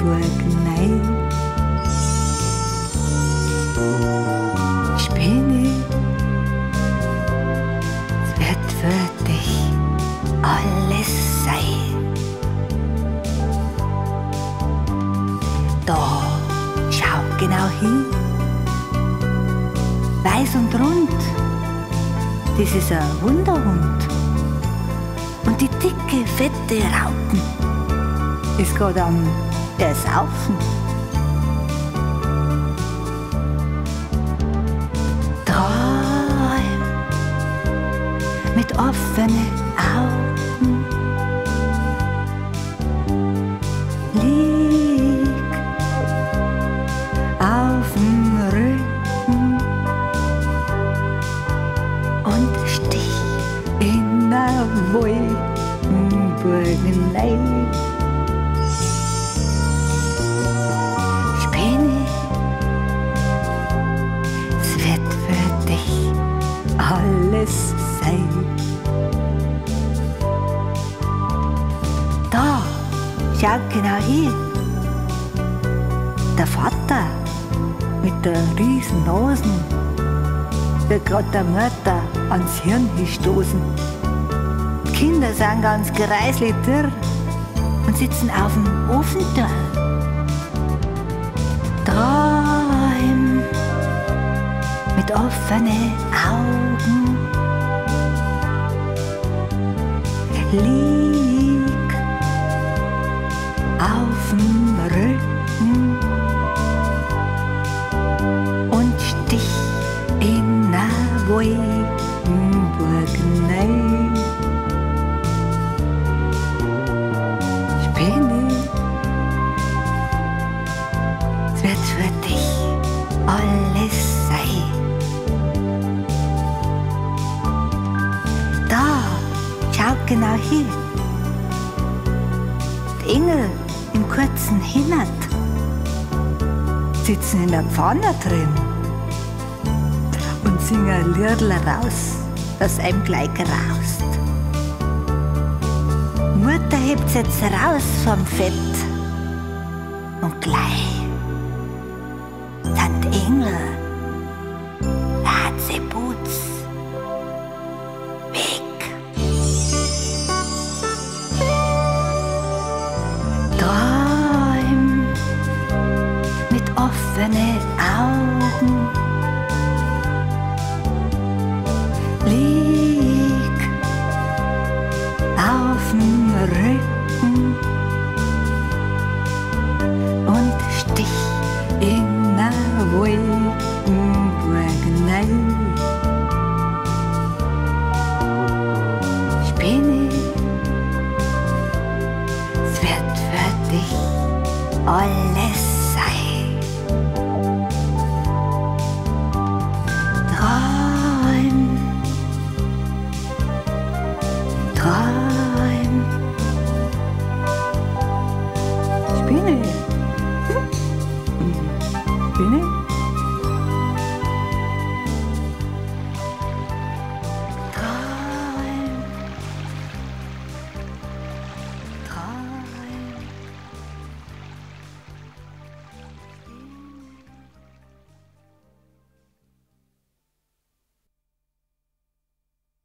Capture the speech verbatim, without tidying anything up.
Burgenei. Spinne, es wird für dich alles sein. Da, schau genau hin. Weiß und rund, das ist ein Wunderhund. Und die dicke, fette Raupen ist grad am Ersaufen. Träum mit offenen Augen, lieg auf'm Rücken und stich in der Wolkenburgenei. Spinne, es wird für dich alles sein. Da, schau genau hin. Der Vater mit der riesen Nase wird grad der Mutter ans Hirn gestoßen. Die Kinder sind ganz gereislich dürr und sitzen auf dem Ofendörr. Träum mit offenen Augen, lieg auf'm Rücken und stich in der Wolkenburgenei. Spinne, es wird für dich alles sein. Da, schau genau hin. Die Engel im kurzen Himmel sitzen in der Pfanne drin und singen ein Liedl raus, das einem gleich graust. Mutter hebt's jetzt raus vom Fett und gleich sind die Engel ratzeputz weg. Träum mit offenen Augen, lieg auf'm Rücken und stich in der Wolkenburgenei. Spinne, es wird für dich alles